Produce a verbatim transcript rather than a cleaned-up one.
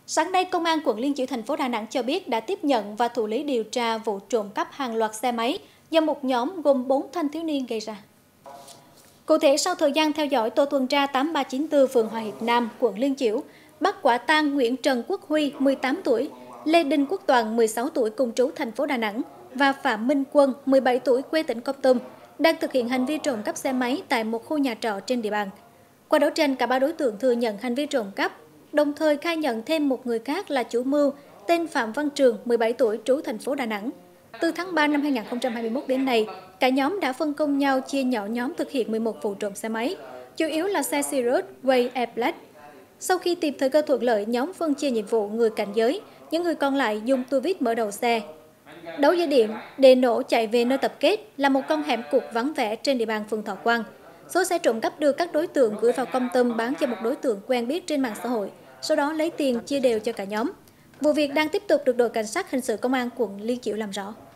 Sáng nay, Công an quận Liên Chiểu, thành phố Đà Nẵng cho biết đã tiếp nhận và thụ lý điều tra vụ trộm cắp hàng loạt xe máy do một nhóm gồm bốn thanh thiếu niên gây ra. Cụ thể, sau thời gian theo dõi, tổ tuần tra tám ba chín tư phường Hòa Hiệp Nam, quận Liên Chiểu bắt quả tang Nguyễn Trần Quốc Huy, mười tám tuổi, Lê Đinh Quốc Toàn, mười sáu tuổi, cùng trú thành phố Đà Nẵng và Phạm Minh Quân, mười bảy tuổi, quê tỉnh Kon Tum, đang thực hiện hành vi trộm cắp xe máy tại một khu nhà trọ trên địa bàn. Qua đấu tranh, cả ba đối tượng thừa nhận hành vi trộm cắp, đồng thời khai nhận thêm một người khác là chủ mưu tên Phạm Văn Trường, mười bảy tuổi, trú thành phố Đà Nẵng. Từ tháng ba năm hai nghìn không trăm hai mươi mốt đến nay, cả nhóm đã phân công nhau chia nhỏ nhóm thực hiện mười một vụ trộm xe máy, chủ yếu là xe Sirius, Way, Airblade. Sau khi tìm thời cơ thuận lợi, nhóm phân chia nhiệm vụ người cảnh giới, những người còn lại dùng tua vít mở đầu xe, đấu dây điện để nổ chạy về nơi tập kết là một con hẻm cụt vắng vẻ trên địa bàn phường Thọ Quang. Số xe trộm cắp được các đối tượng gửi vào Kon Tum bán cho một đối tượng quen biết trên mạng xã hội, sau đó lấy tiền chia đều cho cả nhóm. Vụ việc đang tiếp tục được đội cảnh sát hình sự công an quận Liên Chiểu làm rõ.